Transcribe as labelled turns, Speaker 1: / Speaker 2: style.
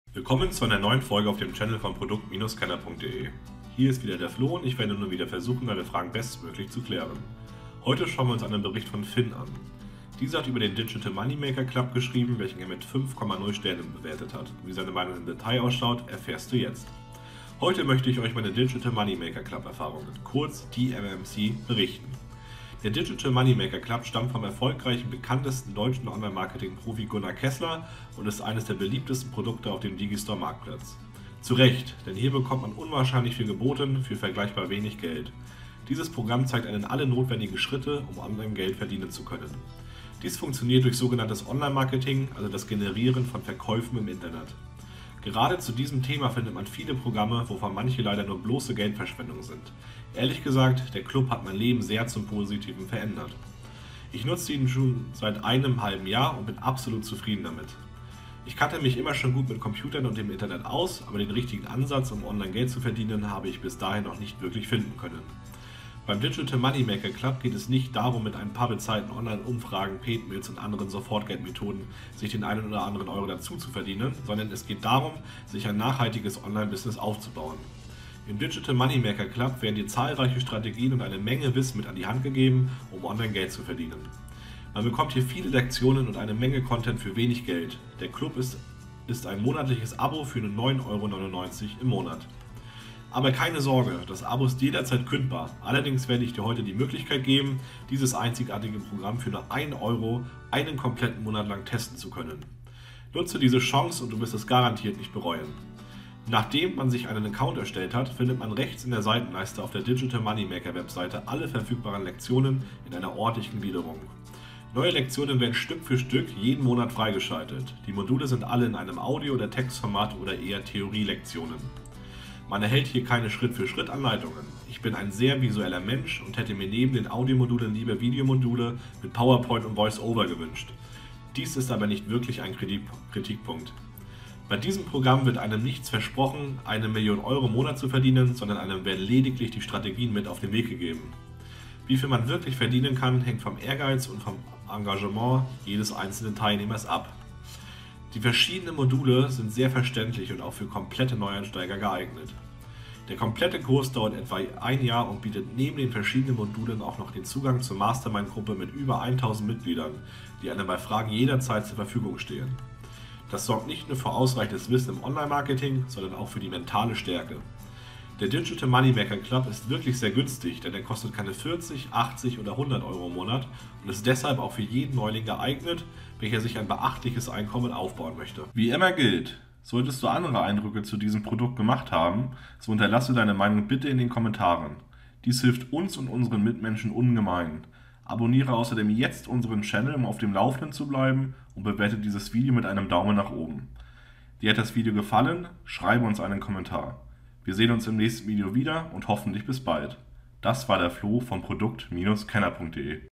Speaker 1: Willkommen zu einer neuen Folge auf dem Channel von Produkt-Kenner.de. Hier ist wieder der Flo und ich werde nun wieder versuchen, deine Fragen bestmöglich zu klären. Heute schauen wir uns einen Bericht von Finn an. Dieser hat über den Digital Moneymaker Club geschrieben, welchen er mit 5,0 Sternen bewertet hat. Wie seine Meinung im Detail ausschaut, erfährst du jetzt. Heute möchte ich euch meine Digital Moneymaker Club Erfahrungen, kurz DMMC, berichten. Der Digital Moneymaker Club stammt vom erfolgreichen, bekanntesten deutschen Online-Marketing-Profi Gunnar Kessler und ist eines der beliebtesten Produkte auf dem Digistore-Marktplatz. Zu Recht, denn hier bekommt man unwahrscheinlich viel geboten für vergleichbar wenig Geld. Dieses Programm zeigt einen alle notwendigen Schritte, um online Geld verdienen zu können. Dies funktioniert durch sogenanntes Online-Marketing, also das Generieren von Verkäufen im Internet. Gerade zu diesem Thema findet man viele Programme, wovon manche leider nur bloße Geldverschwendung sind. Ehrlich gesagt, der Club hat mein Leben sehr zum Positiven verändert. Ich nutze ihn schon seit einem halben Jahr und bin absolut zufrieden damit. Ich kannte mich immer schon gut mit Computern und dem Internet aus, aber den richtigen Ansatz, um online Geld zu verdienen, habe ich bis dahin noch nicht wirklich finden können. Beim Digital Moneymaker Club geht es nicht darum, mit ein paar bezahlten Online-Umfragen, Paid-Mails und anderen Sofortgeldmethoden sich den einen oder anderen Euro dazu zu verdienen, sondern es geht darum, sich ein nachhaltiges Online-Business aufzubauen. Im Digital Moneymaker Club werden dir zahlreiche Strategien und eine Menge Wissen mit an die Hand gegeben, um online Geld zu verdienen. Man bekommt hier viele Lektionen und eine Menge Content für wenig Geld. Der Club ist ein monatliches Abo für nur 9,99 € im Monat. Aber keine Sorge, das Abo ist jederzeit kündbar. Allerdings werde ich dir heute die Möglichkeit geben, dieses einzigartige Programm für nur 1 € einen kompletten Monat lang testen zu können. Nutze diese Chance und du wirst es garantiert nicht bereuen. Nachdem man sich einen Account erstellt hat, findet man rechts in der Seitenleiste auf der Digital Moneymaker Webseite alle verfügbaren Lektionen in einer ordentlichen Gliederung. Neue Lektionen werden Stück für Stück jeden Monat freigeschaltet. Die Module sind alle in einem Audio- oder Textformat oder eher Theorielektionen. Man erhält hier keine Schritt-für-Schritt-Anleitungen. Ich bin ein sehr visueller Mensch und hätte mir neben den Audiomodulen lieber Videomodule mit PowerPoint und Voice-Over gewünscht. Dies ist aber nicht wirklich ein Kritikpunkt. Bei diesem Programm wird einem nichts versprochen, 1 Million € im Monat zu verdienen, sondern einem werden lediglich die Strategien mit auf den Weg gegeben. Wie viel man wirklich verdienen kann, hängt vom Ehrgeiz und vom Engagement jedes einzelnen Teilnehmers ab. Die verschiedenen Module sind sehr verständlich und auch für komplette Neueinsteiger geeignet. Der komplette Kurs dauert etwa 1 Jahr und bietet neben den verschiedenen Modulen auch noch den Zugang zur Mastermind-Gruppe mit über 1000 Mitgliedern, die einem bei Fragen jederzeit zur Verfügung stehen. Das sorgt nicht nur für ausreichendes Wissen im Online-Marketing, sondern auch für die mentale Stärke. Der Digital Moneymaker Club ist wirklich sehr günstig, denn er kostet keine 40, 80 oder 100 € im Monat und ist deshalb auch für jeden Neuling geeignet, welcher sich ein beachtliches Einkommen aufbauen möchte. Wie immer gilt, solltest du andere Eindrücke zu diesem Produkt gemacht haben, so hinterlasse deine Meinung bitte in den Kommentaren. Dies hilft uns und unseren Mitmenschen ungemein. Abonniere außerdem jetzt unseren Channel, um auf dem Laufenden zu bleiben, und bewerte dieses Video mit einem Daumen nach oben. Dir hat das Video gefallen? Schreibe uns einen Kommentar. Wir sehen uns im nächsten Video wieder und hoffentlich bis bald. Das war der Flo von Produkt-Kenner.de.